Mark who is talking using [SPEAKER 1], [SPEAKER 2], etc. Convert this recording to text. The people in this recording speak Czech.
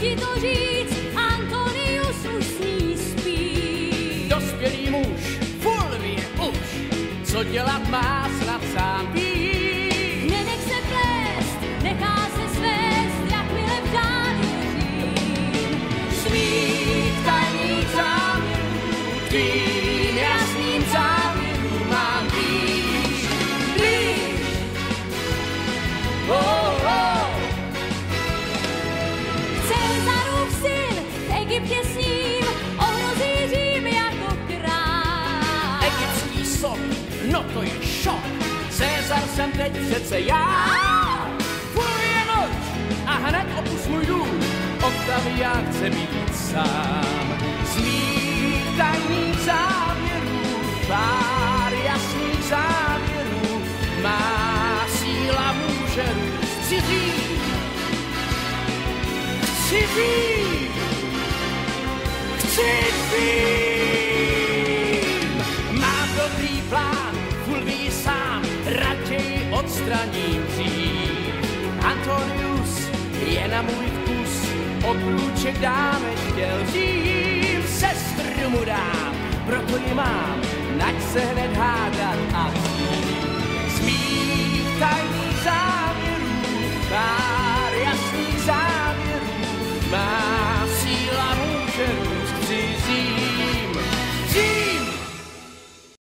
[SPEAKER 1] ti to říct, Antonius už s ní spí.
[SPEAKER 2] Dospělý muž, Fulvie už, co dělat má, snad sám ví.
[SPEAKER 1] Nenech se plést, nechá se svést, jakmile v dány leží.
[SPEAKER 2] Svých tajných záměrů, tvým jasným záměrům mám blíž, blíž. Oh, oh.
[SPEAKER 1] Cezarův syn v Egyptě s ním ohrozí Řím jako král.
[SPEAKER 2] Egyptský sok, no to je šok. Cezar jsem teď přece já. Fulvie noč a hned opus můj dům. Octavian chce být sám. Z mých tajných záměrů, pár jasných záměrů, má síla může růst. Chci říct, chci být, chci být. Mám dobrý plán, Fulvii sám, raději odstraním dřív. Antonius je na můj vkus, oblůček dáme chtěl dřív. Sestru mu dám, proto ji mám, nať se hned hádat a